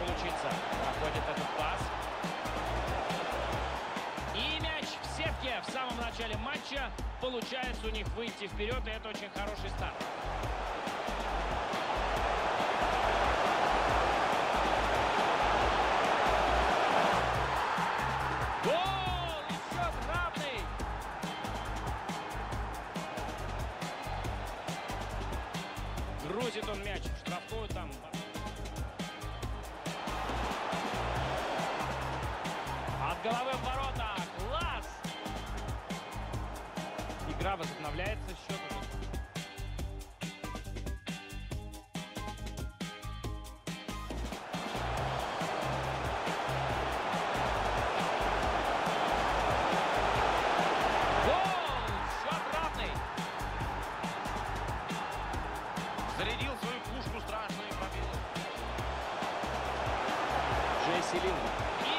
получиться. Проходит этот пас. И мяч в сетке в самом начале матча. Получается у них выйти вперед, и это очень хороший старт. Гол! И счет равный. Грузит он мяч в штрафную там. От головы в ворота. Класс! Игра возобновляется. Счет уже. Гол! Счет равный. Зарядил свою пушку страшную и пробил. Джесси Лингвард.